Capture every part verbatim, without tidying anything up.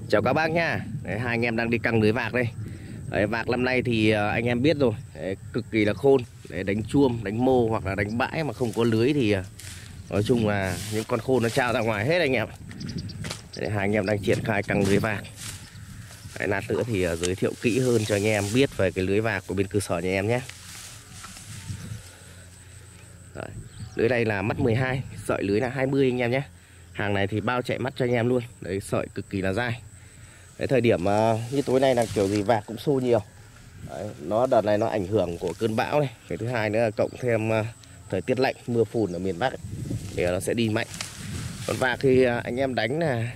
Chào các bác nha. Đấy, hai anh em đang đi căng lưới vạc đây. Đấy, vạc năm nay thì uh, anh em biết rồi. Đấy, cực kỳ là khôn. Đấy, đánh chuông, đánh mô hoặc là đánh bãi mà không có lưới thì uh, nói chung là những con khôn nó trao ra ngoài hết anh em. Đấy, hai anh em đang triển khai căng lưới vạc. Đấy, lát nữa thì uh, giới thiệu kỹ hơn cho anh em biết về cái lưới vạc của bên cơ sở nhà em nhé. Đấy, lưới này là mắt mười hai, sợi lưới là hai mươi anh em nhé. Hàng này thì bao chạy mắt cho anh em luôn. Đấy, sợi cực kỳ là dai. Cái thời điểm uh, như tối nay là kiểu gì vạc cũng xô nhiều. Đấy, nó đợt này nó ảnh hưởng của cơn bão này. Cái thứ hai nữa là cộng thêm uh, thời tiết lạnh, mưa phùn ở miền Bắc ấy, thì nó sẽ đi mạnh. Còn vạc thì uh, anh em đánh là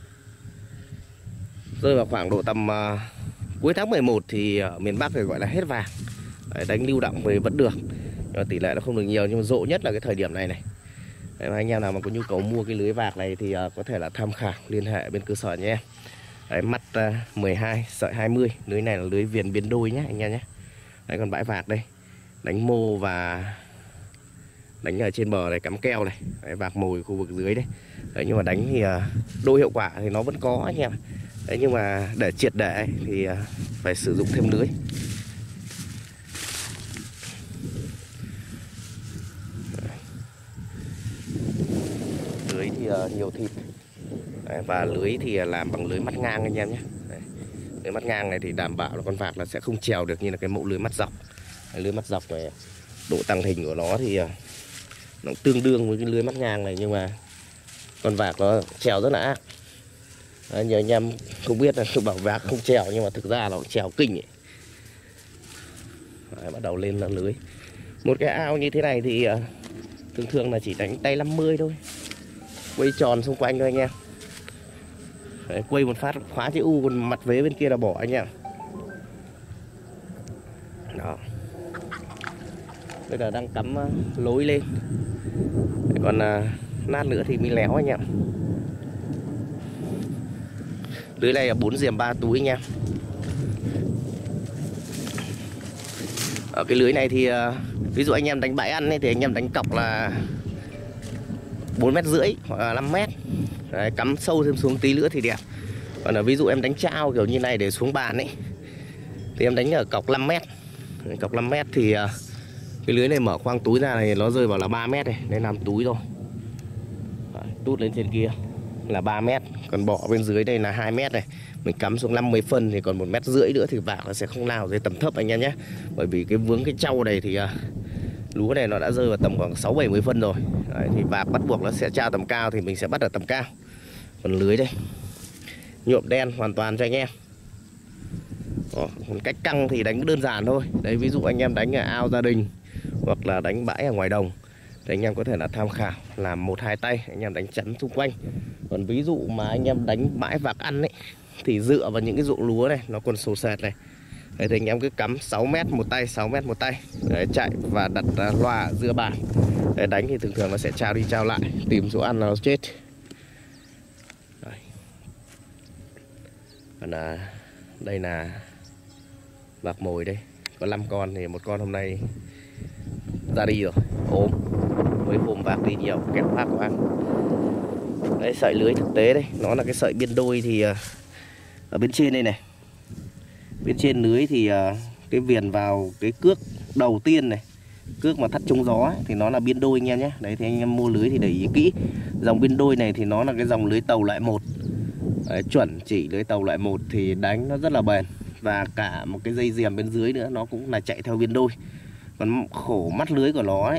rơi vào khoảng độ tầm uh, cuối tháng mười một thì ở miền Bắc thì gọi là hết vạc. Đấy, đánh lưu động về vẫn được, nhưng mà tỷ lệ nó không được nhiều, nhưng mà rộ nhất là cái thời điểm này này. Đấy, anh em nào mà có nhu cầu mua cái lưới vạc này thì uh, có thể là tham khảo liên hệ bên cơ sở nhé. Đấy, mắt uh, mười hai, sợi hai mươi. Lưới này là lưới viền biên đôi nhé anh em nhé. Đấy, còn bãi vạc đây đánh mô và đánh ở trên bờ này, cắm keo này. Đấy, vạc mồi khu vực dưới đây. Đấy, nhưng mà đánh thì uh, đôi hiệu quả thì nó vẫn có anh em. Đấy, nhưng mà để triệt để thì uh, phải sử dụng thêm lưới. Đấy. Lưới thì uh, nhiều thịt. Đấy, và lưới thì làm bằng lưới mắt ngang anh em nhé. Đấy, lưới mắt ngang này thì đảm bảo là con vạc là sẽ không trèo được như là cái mẫu lưới mắt dọc. Đấy, lưới mắt dọc này độ tăng hình của nó thì nó tương đương với cái lưới mắt ngang này, nhưng mà con vạc nó trèo rất là ác. Đấy, nhiều anh em không biết là bảo vạc không trèo, nhưng mà thực ra nó trèo kinh ấy. Đấy, bắt đầu lên là lưới. Một cái ao như thế này thì thường thường là chỉ đánh tay năm mươi thôi, quay tròn xung quanh thôi anh em. Đấy, quay một phát khóa chữ U, còn mặt vế bên kia là bỏ anh em. Đó. Bây giờ đang cắm lối lên. Đấy, còn uh, lát nữa thì mới léo anh em. Lưới này là bốn diềm ba túi anh em. Ở cái lưới này thì uh, ví dụ anh em đánh bãi ăn ấy, thì anh em đánh cọc là bốn mét rưỡi hoặc là năm mét. Đấy, cắm sâu thêm xuống tí nữa thì đẹp. Còn là ví dụ em đánh trao kiểu như này để xuống bàn ấy thì em đánh ở cọc năm mét. Cọc năm mét thì uh, cái lưới này mở khoang túi ra này nó rơi vào là ba mét này, đây làm túi thôi. Đấy, tút lên trên kia là ba mét, còn bỏ bên dưới đây là hai mét này. Mình cắm xuống năm mươi phân thì còn một mét rưỡi nữa thì vạc nó sẽ không lao dưới tầm thấp anh em nhé. Bởi vì cái vướng cái trau này thì uh, lúa này nó đã rơi vào tầm khoảng sáu bảy mươi phân rồi. Đấy, thì vạc bắt buộc nó sẽ trao tầm cao thì mình sẽ bắt ở tầm cao. Còn lưới đây nhuộm đen hoàn toàn cho anh em. Đó, còn cách căng thì đánh đơn giản thôi. Đấy, ví dụ anh em đánh ở ao gia đình hoặc là đánh bãi ở ngoài đồng thì anh em có thể là tham khảo làm một hai tay, anh em đánh chắn xung quanh. Còn ví dụ mà anh em đánh bãi vạc ăn ấy thì dựa vào những cái ruộng lúa này nó còn sồ sệt này. Đấy, thì anh em cứ cắm sáu mét một tay, sáu mét một tay. Đấy, chạy và đặt loa ở giữa bàn. Đấy, đánh thì thường thường nó sẽ trao đi trao lại, tìm chỗ ăn nó chết. Đấy. Còn là đây là vạc mồi đây, có năm con thì một con hôm nay ra đi rồi, ốm. Mấy hôm vạc đi nhiều, kẹo vạc của ăn. Đấy, sợi lưới thực tế đây, nó là cái sợi biên đôi thì ở bên trên đây này. Bên trên lưới thì cái viền vào cái cước đầu tiên này, cước mà thắt chống gió ấy, thì nó là biên đôi anh em nhé. Đấy, thì anh em mua lưới thì để ý kỹ. Dòng biên đôi này thì nó là cái dòng lưới tàu loại một. Đấy, chuẩn chỉ lưới tàu loại một thì đánh nó rất là bền. Và cả một cái dây diềm bên dưới nữa nó cũng là chạy theo biên đôi. Còn khổ mắt lưới của nó ấy.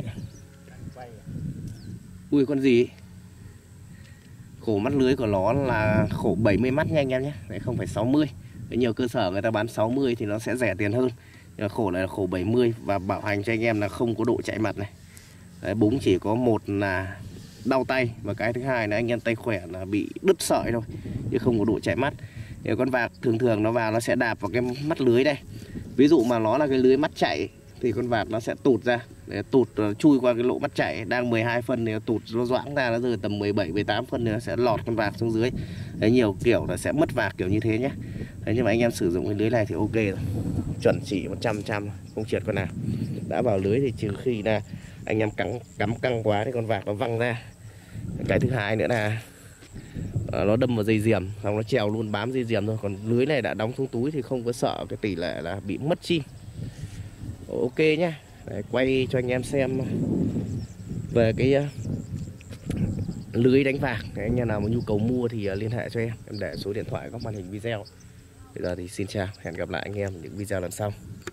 Ui, con gì ấy? Khổ mắt lưới của nó là khổ bảy mươi mắt nha anh em nhé. Đấy, không phải sáu mươi. Đấy, nhiều cơ sở người ta bán sáu mươi thì nó sẽ rẻ tiền hơn. Nhưng mà khổ này là khổ bảy mươi. Và bảo hành cho anh em là không có độ chạy mặt này. Đấy, búng chỉ có một là đau tay, và cái thứ hai là anh em tay khỏe là bị đứt sợi thôi, chứ không có độ chạy mắt. Thì con vạc thường thường nó vào nó sẽ đạp vào cái mắt lưới đây. Ví dụ mà nó là cái lưới mắt chạy thì con vạc nó sẽ tụt ra, để tụt chui qua cái lỗ mắt chạy đang mười hai phân thì nó tụt, nó doãng ra, nó rơi tầm mười bảy mười tám phân thì nó sẽ lọt con vạc xuống dưới. Đấy, nhiều kiểu là sẽ mất vạc kiểu như thế nhé. Đấy, nhưng mà anh em sử dụng cái lưới này thì ok rồi, chuẩn chỉ một trăm trăm, không trượt con nào. Đã vào lưới thì trừ khi là anh em cắm cắm căng quá thì con vạc nó văng ra. Cái thứ hai nữa là à, nó đâm vào dây diềm, xong nó trèo luôn bám dây diềm thôi. Còn lưới này đã đóng xuống túi thì không có sợ cái tỷ lệ là bị mất chim. Ok nhá. Đấy, quay cho anh em xem về cái uh, lưới đánh vạc. Đấy, anh em nào có nhu cầu mua thì uh, liên hệ cho em. Em để số điện thoại góc màn hình video. Bây giờ thì xin chào, hẹn gặp lại anh em ở những video lần sau.